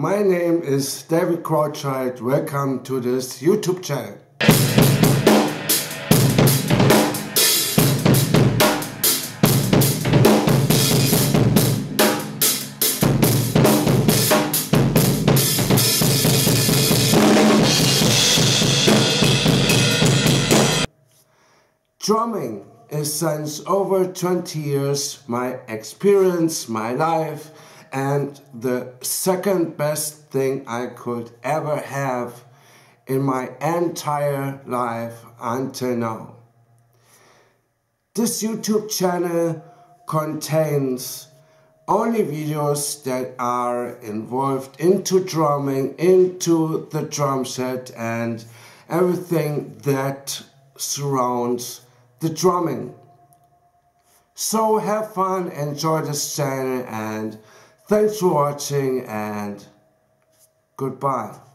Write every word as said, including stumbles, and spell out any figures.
my name is David Krautscheid. Welcome to this YouTube channel. Drumming is since over twenty years my experience, my life, and the second best thing I could ever have in my entire life until now. This YouTube channel contains only videos that are involved into drumming, into the drum set and everything that surrounds the drumming. So have fun, enjoy this channel, and thanks for watching, and goodbye.